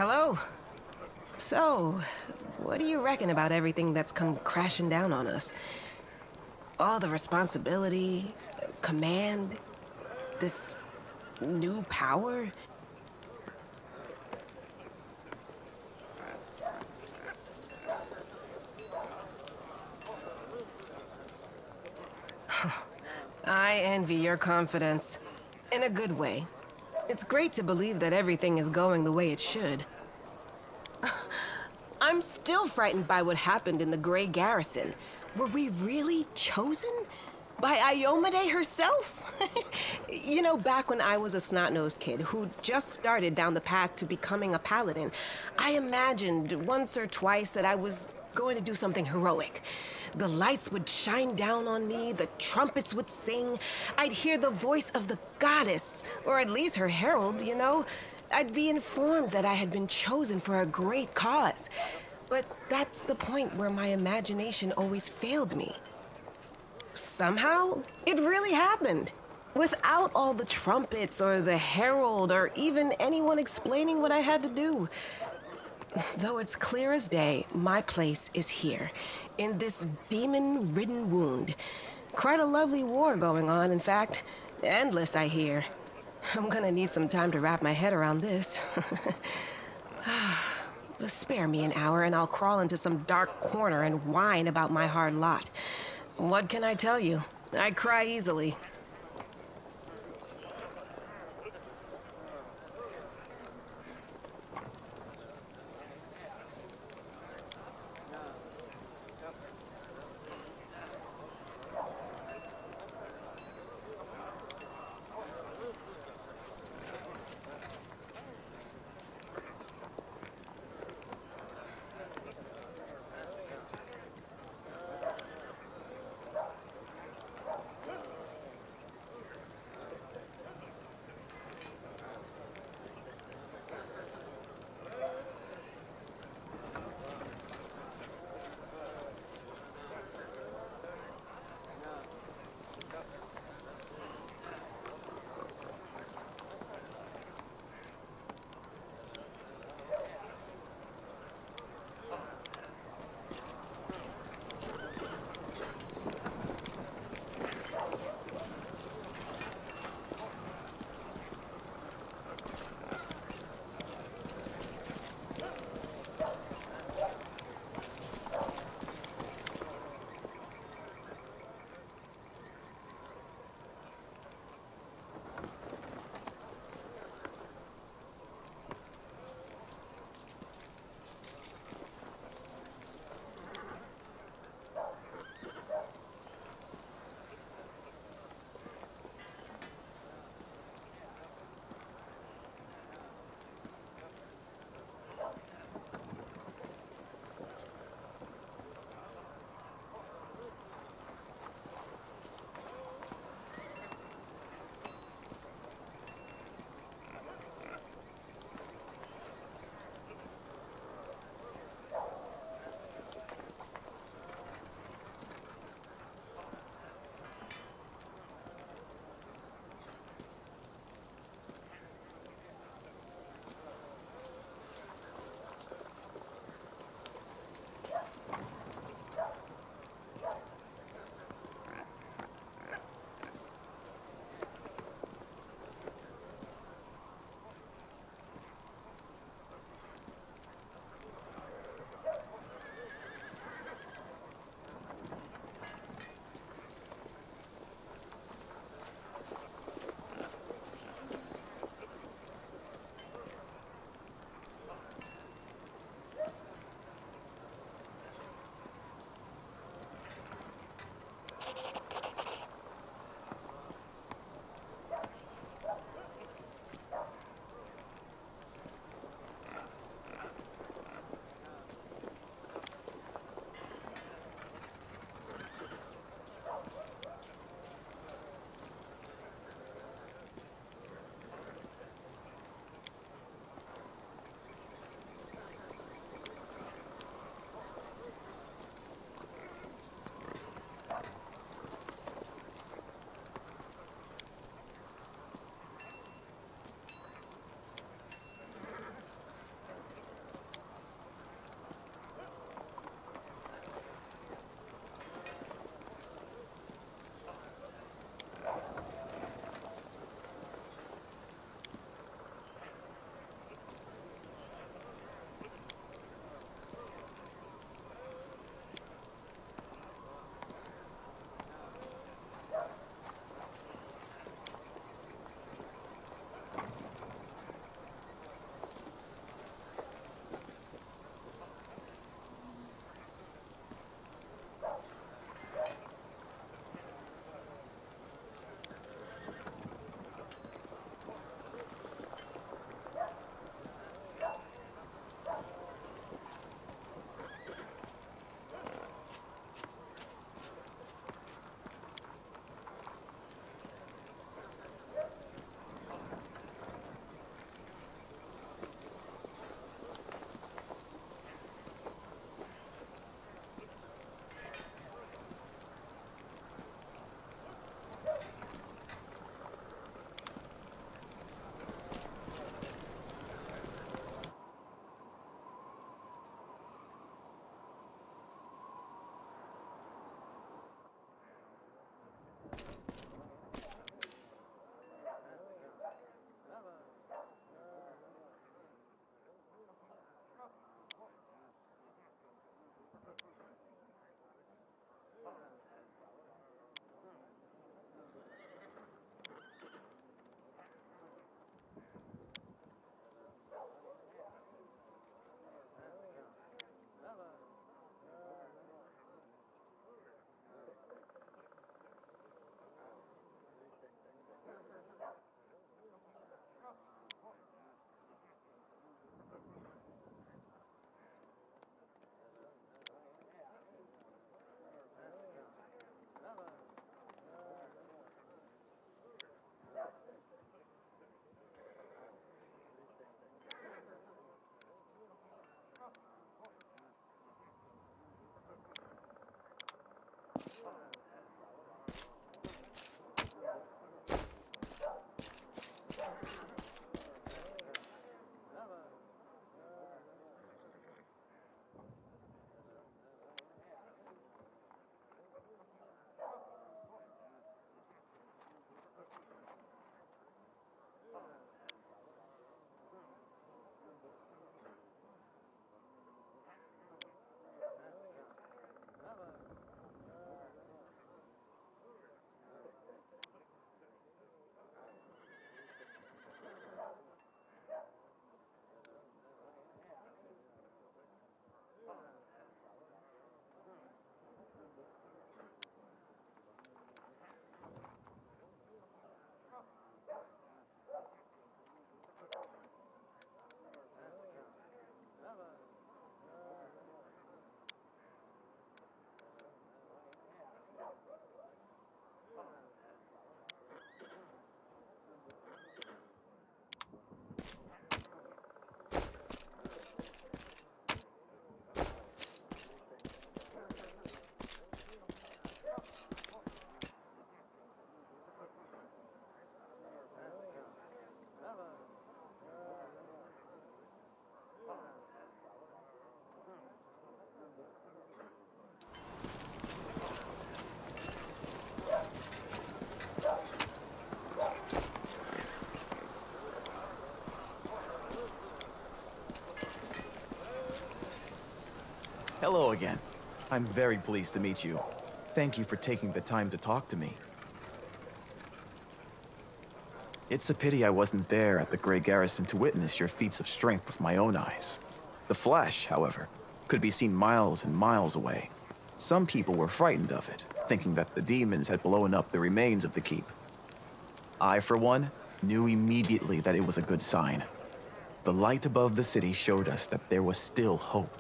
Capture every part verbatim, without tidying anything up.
Hello. So, what do you reckon about everything that's come crashing down on us? All the responsibility, command, this new power? I envy your confidence. In a good way. It's great to believe that everything is going the way it should. I'm still frightened by what happened in the Grey Garrison. Were we really chosen? By Iyomade herself? You know, back when I was a snot-nosed kid who just started down the path to becoming a paladin, I imagined once or twice that I was going to do something heroic. The lights would shine down on me, the trumpets would sing, I'd hear the voice of the goddess, or at least her herald, you know? I'd be informed that I had been chosen for a great cause. But that's the point where my imagination always failed me. Somehow, it really happened. Without all the trumpets or the herald or even anyone explaining what I had to do. Though it's clear as day, my place is here, in this demon-ridden wound. Quite a lovely war going on, in fact. Endless, I hear. I'm gonna need some time to wrap my head around this. Spare me an hour and I'll crawl into some dark corner and whine about my hard lot. What can I tell you? I cry easily. Hello again. I'm very pleased to meet you. Thank you for taking the time to talk to me. It's a pity I wasn't there at the Grey Garrison to witness your feats of strength with my own eyes. The flash, however, could be seen miles and miles away. Some people were frightened of it, thinking that the demons had blown up the remains of the keep. I, for one, knew immediately that it was a good sign. The light above the city showed us that there was still hope.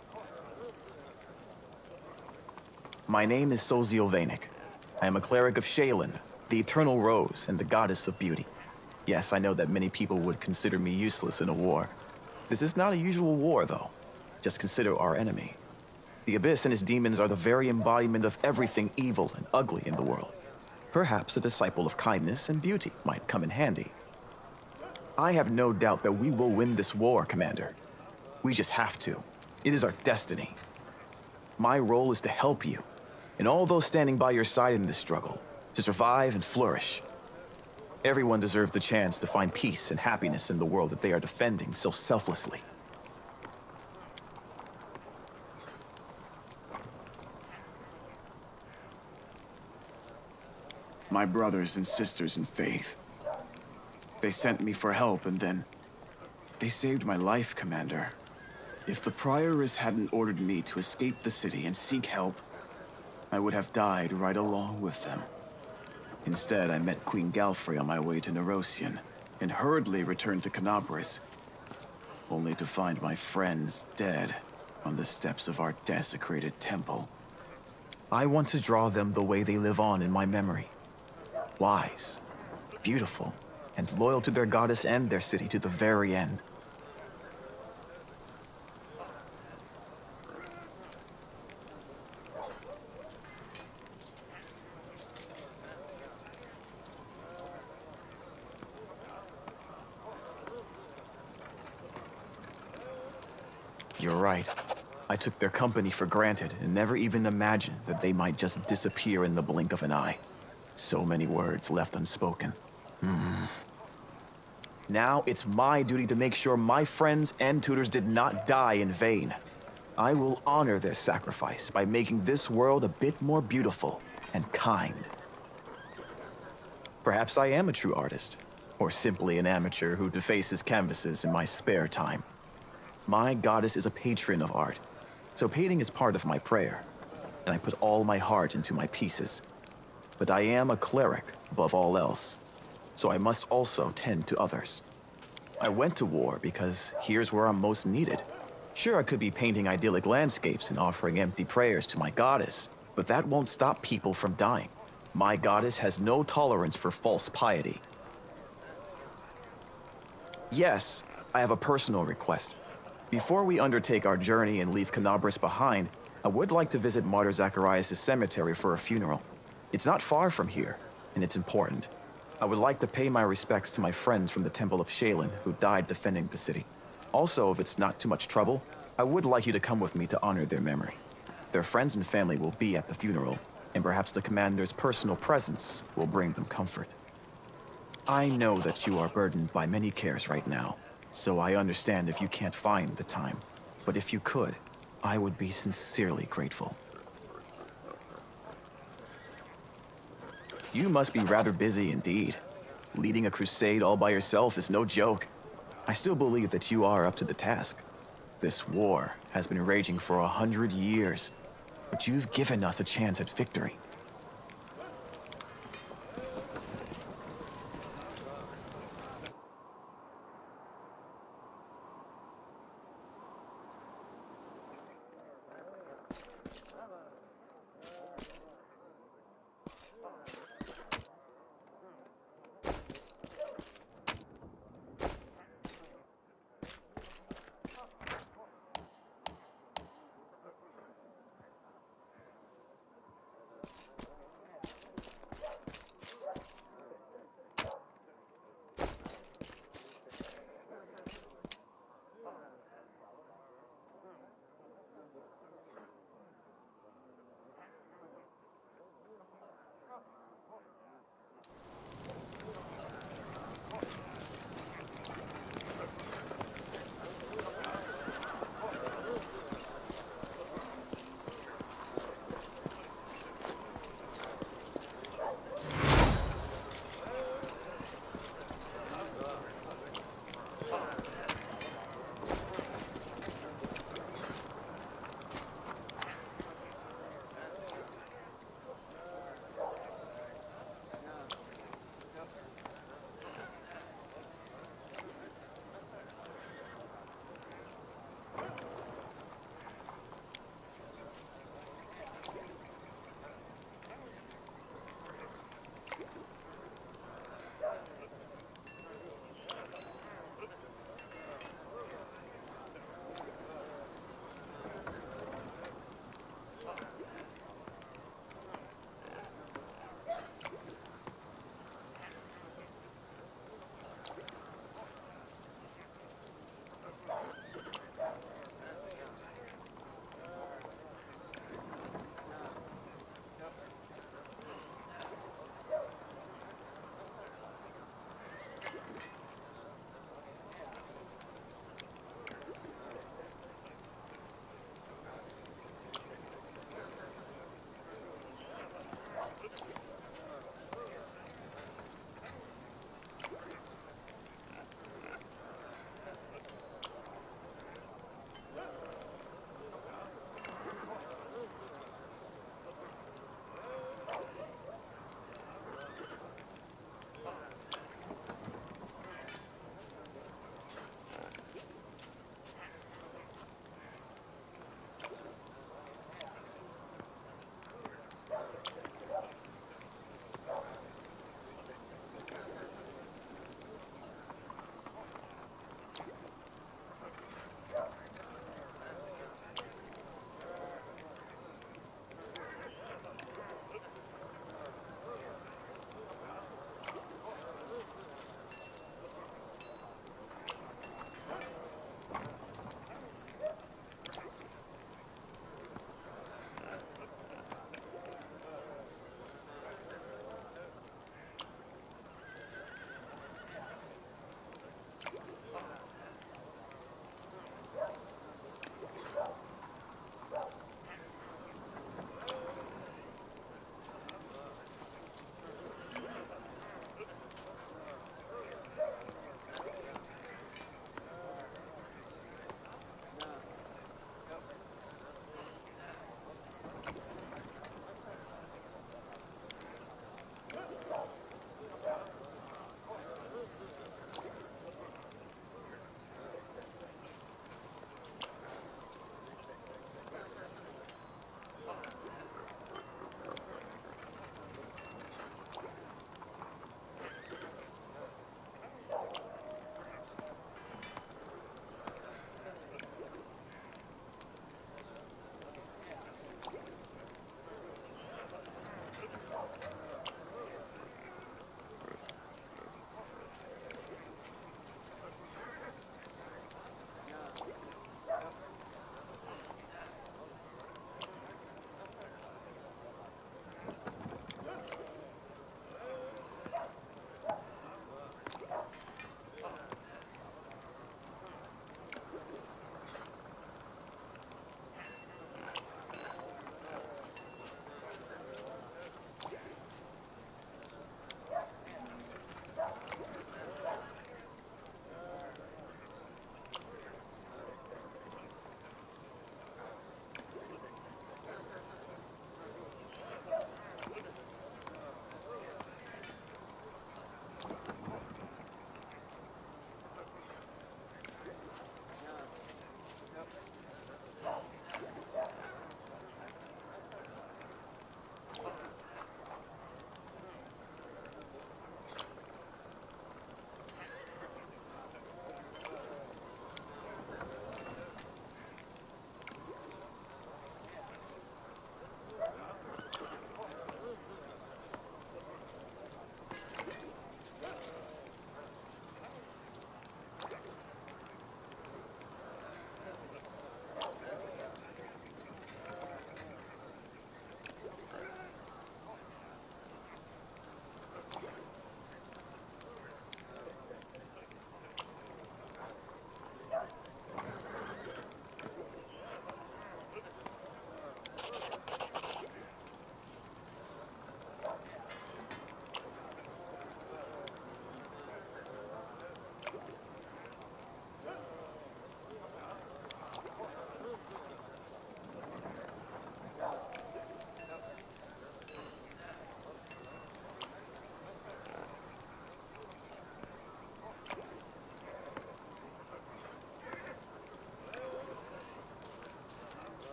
My name is Sozio Vanek. I am a cleric of Shaylin, the Eternal Rose and the Goddess of Beauty. Yes, I know that many people would consider me useless in a war. This is not a usual war, though. Just consider our enemy. The Abyss and his demons are the very embodiment of everything evil and ugly in the world. Perhaps a disciple of kindness and beauty might come in handy. I have no doubt that we will win this war, Commander. We just have to. It is our destiny. My role is to help you, and all those standing by your side in this struggle, to survive and flourish. Everyone deserves the chance to find peace and happiness in the world that they are defending so selflessly. My brothers and sisters in faith. They sent me for help and then... they saved my life, Commander. If the Prioress hadn't ordered me to escape the city and seek help, I would have died right along with them. Instead, I met Queen Galfrey on my way to Nerosian, and hurriedly returned to Canabris, only to find my friends dead on the steps of our desecrated temple. I want to draw them the way they live on in my memory. Wise, beautiful, and loyal to their goddess and their city to the very end. You're right. I took their company for granted and never even imagined that they might just disappear in the blink of an eye. So many words left unspoken. Hmm. Now it's my duty to make sure my friends and tutors did not die in vain. I will honor their sacrifice by making this world a bit more beautiful and kind. Perhaps I am a true artist, or simply an amateur who defaces canvases in my spare time. My goddess is a patron of art, so painting is part of my prayer, and I put all my heart into my pieces. But I am a cleric above all else, so I must also tend to others. I went to war because here's where I'm most needed. Sure, I could be painting idyllic landscapes and offering empty prayers to my goddess, but that won't stop people from dying. My goddess has no tolerance for false piety. Yes, I have a personal request. Before we undertake our journey and leave Canabris behind, I would like to visit Martyr Zacharias' cemetery for a funeral. It's not far from here, and it's important. I would like to pay my respects to my friends from the Temple of Shaylin who died defending the city. Also, if it's not too much trouble, I would like you to come with me to honor their memory. Their friends and family will be at the funeral, and perhaps the commander's personal presence will bring them comfort. I know that you are burdened by many cares right now, so I understand if you can't find the time. But if you could, I would be sincerely grateful. You must be rather busy indeed. Leading a crusade all by yourself is no joke. I still believe that you are up to the task. This war has been raging for a hundred years, but you've given us a chance at victory.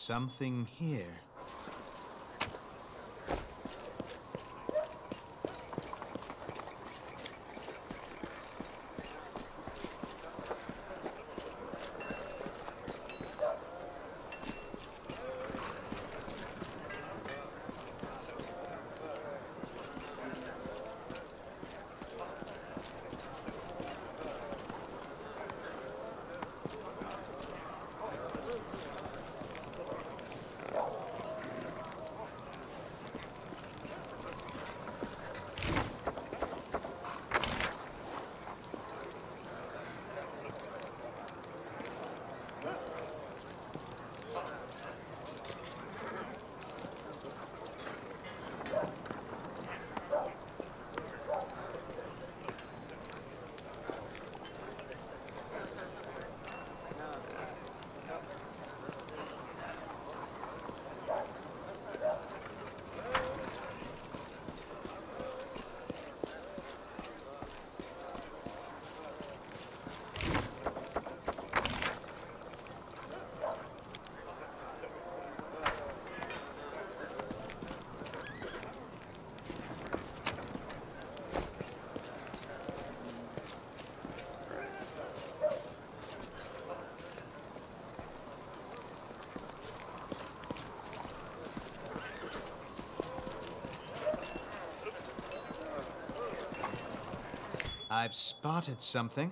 something here. I've spotted something.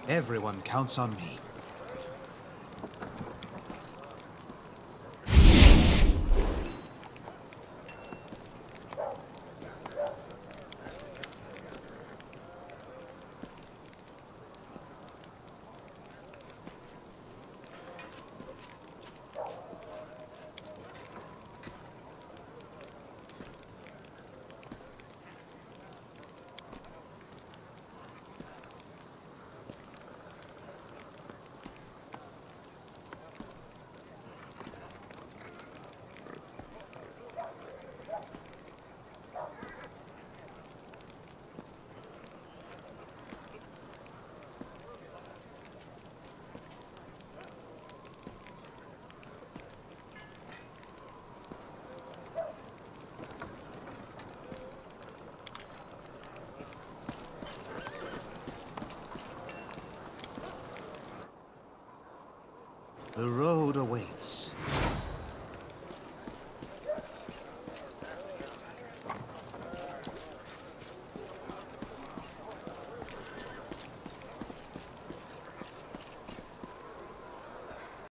Everyone counts on me. The road awaits.